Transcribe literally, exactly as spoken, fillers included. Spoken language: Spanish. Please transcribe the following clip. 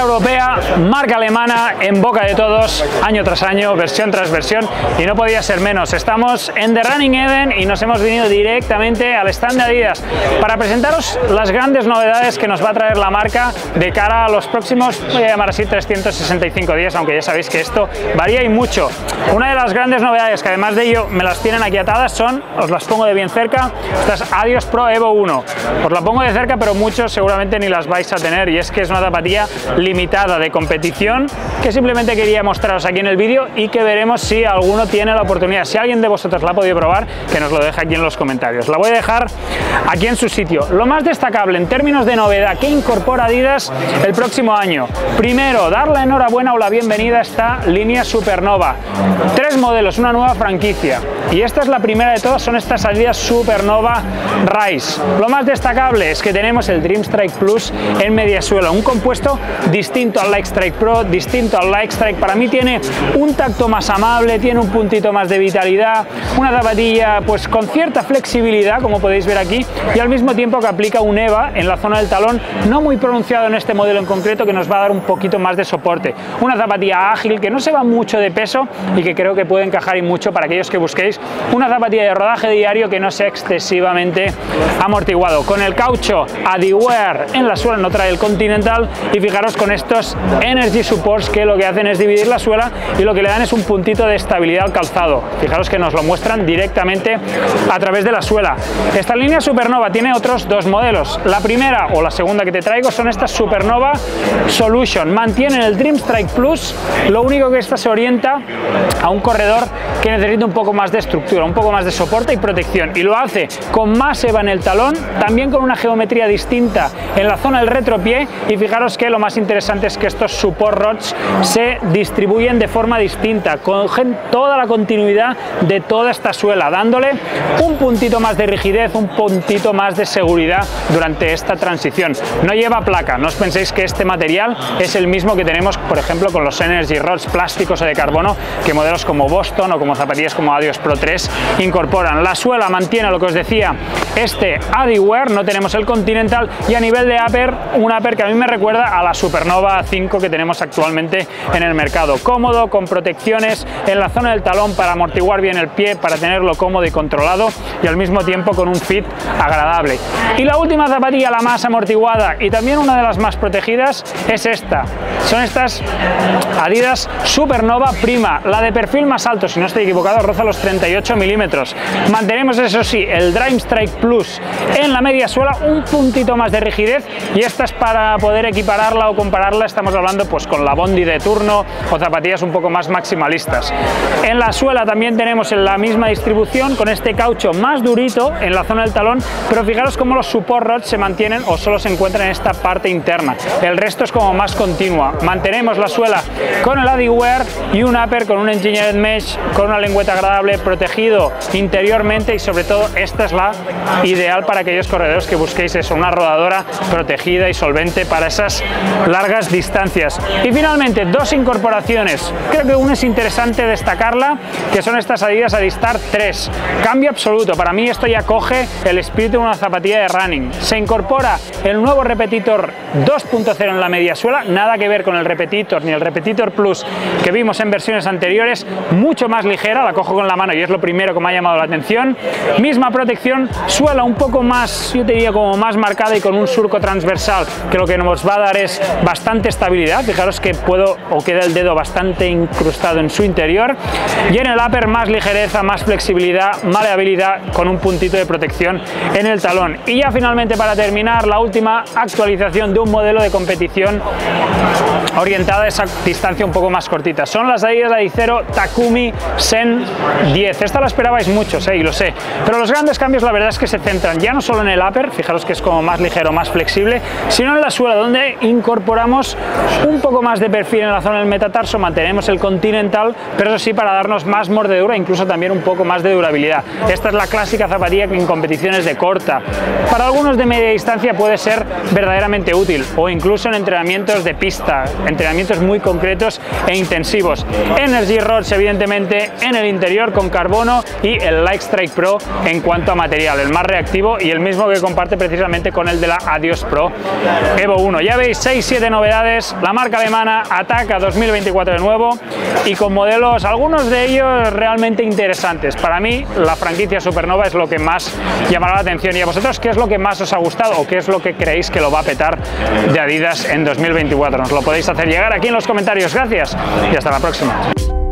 europea, marca alemana, en boca de todos, año tras año, versión tras versión, y no podía ser menos. Estamos en The Running Eden y nos hemos venido directamente al stand de Adidas para presentaros las grandes novedades que nos va a traer la marca de cara a los próximos, voy a llamar así, trescientos sesenta y cinco días, aunque ya sabéis que esto varía y mucho. Una de las grandes novedades, que además de ello me las tienen aquí atadas, son, os las pongo de bien cerca, estas Adios Pro Evo uno. Os la pongo de cerca, pero muchos seguramente ni las vais a tener, y es que es una zapatilla limitada de competición que simplemente quería mostraros aquí en el vídeo y que veremos si alguno tiene la oportunidad. Si alguien de vosotros la ha podido probar, que nos lo deje aquí en los comentarios. La voy a dejar aquí en su sitio. Lo más destacable en términos de novedad que incorpora Adidas el próximo año. Primero, dar la enhorabuena o la bienvenida a esta línea Supernova. Tres modelos, una nueva franquicia. Y esta es la primera de todas, son estas Adidas Supernova Rise. Lo más destacable es que tenemos el Dream Strike Plus en media suela, un compuesto distinto al Like Strike Pro, distinto al Like Strike. Para mí tiene un tacto más amable, tiene un puntito más de vitalidad, una zapatilla pues con cierta flexibilidad, como podéis ver aquí, y al mismo tiempo que aplica un EVA en la zona del talón, no muy pronunciado en este modelo en concreto, que nos va a dar un poquito más de soporte. Una zapatilla ágil que no se va mucho de peso y que creo que puede encajar y mucho para aquellos que busquéis una zapatilla de rodaje diario que no sea excesivamente amortiguado. Con el caucho Adiwear en la suela, no trae el Continental, y fijaros con estos Energy Supports que lo que hacen es dividir la suela y lo que le dan es un puntito de estabilidad al calzado. Fijaros que nos lo muestran directamente a través de la suela. Esta línea Supernova tiene otros dos modelos. La primera o la segunda que te traigo son estas Supernova Solution. Mantienen el Dream Strike Plus, lo único que esta se orienta a un corredor que necesita un poco más de estructura, un poco más de soporte y protección, y lo hace con más EVA en el talón, también con una geometría distinta en la zona del retropié, y fijaros que lo más interesante es que estos support rods se distribuyen de forma distinta, cogen toda la continuidad de toda esta suela, dándole un puntito más de rigidez, un puntito más de seguridad durante esta transición. No lleva placa, no os penséis que este material es el mismo que tenemos, por ejemplo, con los Energy Rods plásticos o de carbono que modelos como Boston o como zapatillas como Adios Pro tres incorporan. La suela mantiene lo que os decía, este Adiwear, no tenemos el Continental, y a nivel de upper, un upper que a mí me recuerda a la Supernova cinco que tenemos actualmente en el mercado. Cómodo, con protecciones en la zona del talón para amortiguar bien el pie, para tenerlo cómodo y controlado, y al mismo tiempo con un fit agradable. Y la última zapatilla, la más amortiguada y también una de las más protegidas, es esta. Son estas Adidas Supernova Prima, la de perfil más alto, si no estoy equivocado, roza los treinta y ocho milímetros. Mantenemos, eso sí, el Dream Strike Plus en la media suela, un puntito más de rigidez, y esta es para poder equipararla o compararla, estamos hablando pues con la Bondi de turno o zapatillas un poco más maximalistas. En la suela también tenemos en la misma distribución, con este caucho más durito en la zona del talón, pero fijaros cómo los support rods se mantienen o solo se encuentran en esta parte interna, el resto es como más continua. Mantenemos la suela con el Adiwear y un upper con un Engineered Mesh, con una lengüeta agradable, protegido interiormente, y sobre todo esta es la ideal para aquellos corredores que busquéis eso, una rodadora protegida y solvente para esas largas distancias. Y finalmente, dos incorporaciones, creo que una es interesante destacarla, que son estas Adidas Adistar tres. Cambio absoluto, para mí esto ya coge el espíritu de una zapatilla de running. Se incorpora el nuevo Repetitor dos punto cero en la media suela, nada que ver con el Repetitor ni el Repetitor Plus que vimos en versiones anteriores, mucho más ligera, la cojo con la mano y es lo primero que me ha llamado la atención. Misma protección, suela un poco más, yo te diría como más marcada y con un surco transversal que lo que nos va a dar es bastante estabilidad. Fijaros que puedo o queda el dedo bastante incrustado en su interior, y en el upper más ligereza, más flexibilidad, maleabilidad, con un puntito de protección en el talón. Y ya finalmente, para terminar, la última actualización de un modelo de competición orientada a esa distancia un poco más cortita. Son las Adidas Adizero Takumi Sen diez. Esta la esperabais muchos, eh, y lo sé, pero los grandes cambios la verdad es que se centran ya no solo en el upper, fijaros que es como más ligero, más flexible, sino en la suela, donde incorporamos un poco más de perfil en la zona del metatarso, mantenemos el Continental, pero eso sí, para darnos más mordedura, incluso también un poco más de durabilidad. Esta es la clásica zapatilla que en competiciones de corta, para algunos de media distancia, puede ser verdaderamente útil, o incluso en entrenamientos de pista, entrenamientos muy concretos e intensivos. Energy Rods, evidentemente, en el interior con carbono, y el Lightstrike Pro en cuanto a material, el más reactivo y el mismo que comparte precisamente con el de la Adios Pro Evo uno. Ya veis, seis siete novedades, la marca alemana ataca dos mil veinticuatro de nuevo y con modelos, algunos de ellos realmente interesantes. Para mí, la franquicia Supernova es lo que más llamará la atención. ¿Y a vosotros qué es lo que más os ha gustado o qué es lo que creéis que lo va a petar de Adidas en dos mil veinticuatro? Nos lo podéis hacer llegar aquí en los comentarios. Gracias y hasta la próxima.